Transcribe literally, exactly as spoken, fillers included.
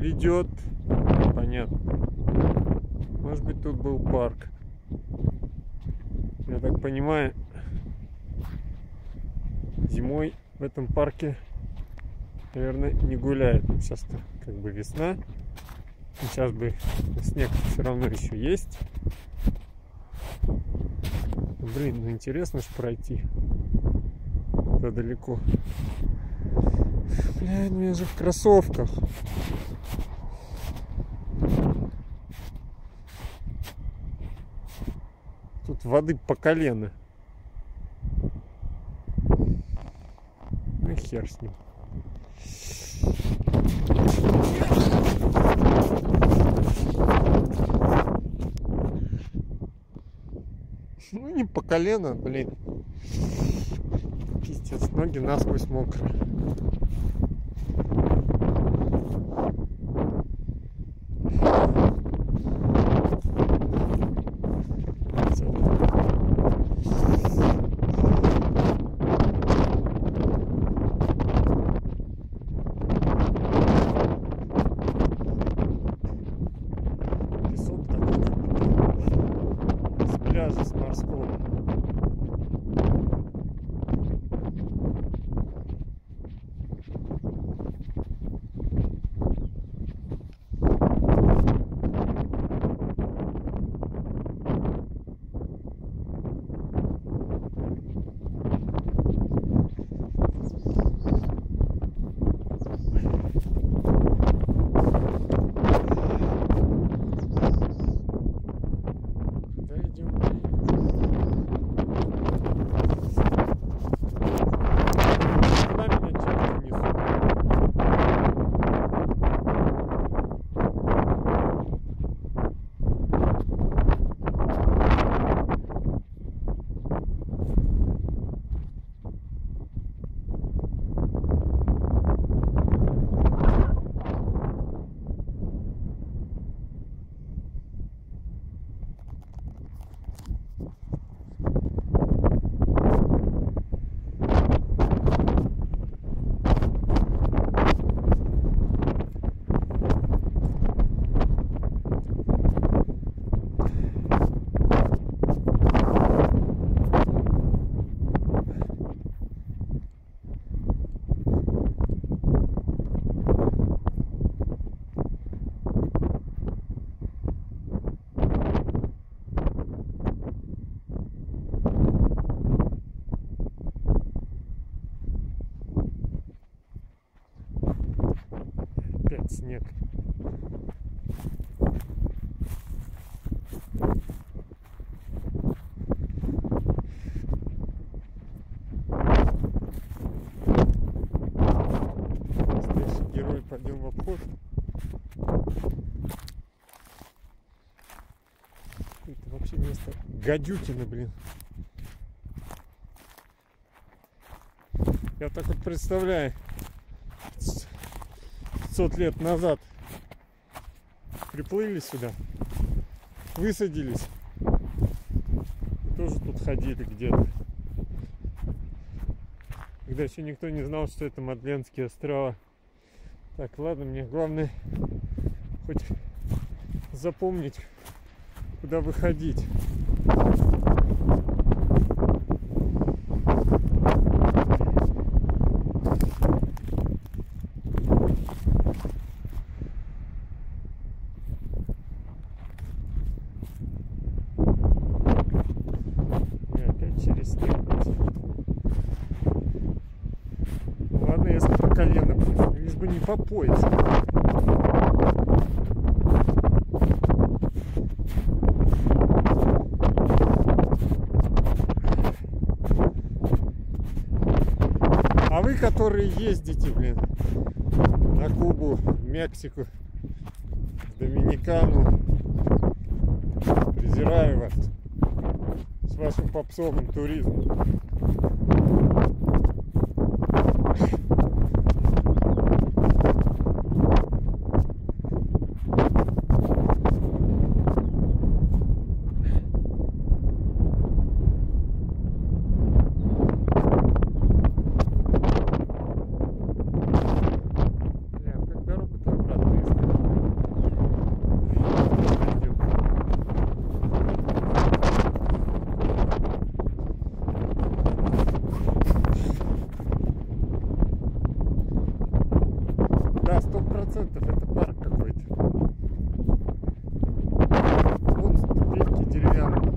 ведет. Понятно. Может быть, тут был парк. Я так понимаю, зимой в этом парке, наверное, не гуляет. Сейчас как бы весна. Сейчас бы снег все равно еще есть. Блин, ну интересно ж пройти. Это далеко. Блин, ну я же в кроссовках. Тут воды по колено. Ну и хер с ним. Ну не по колено, блин. Пиздец, ноги насквозь мокрые. Песок такой, с пляжа, с морского. Опять снег. Настоящий герой, пойдем в обход. Это вообще место гадюкино, блин. Я так вот представляю, пятьсот лет назад приплыли сюда, высадились и тоже тут ходили где-то. Когда еще никто не знал, что это Мадлендские острова. Так, ладно, мне главное хоть запомнить, куда выходить. Через снег. Ладно, если по колено, лишь бы не по пояс. А вы, которые ездите, блин, на Кубу, в Мексику, в Доминикану, презираю вас с вашим попсовым туризмом. Бля, как дорогу-то обратно искать? Пока.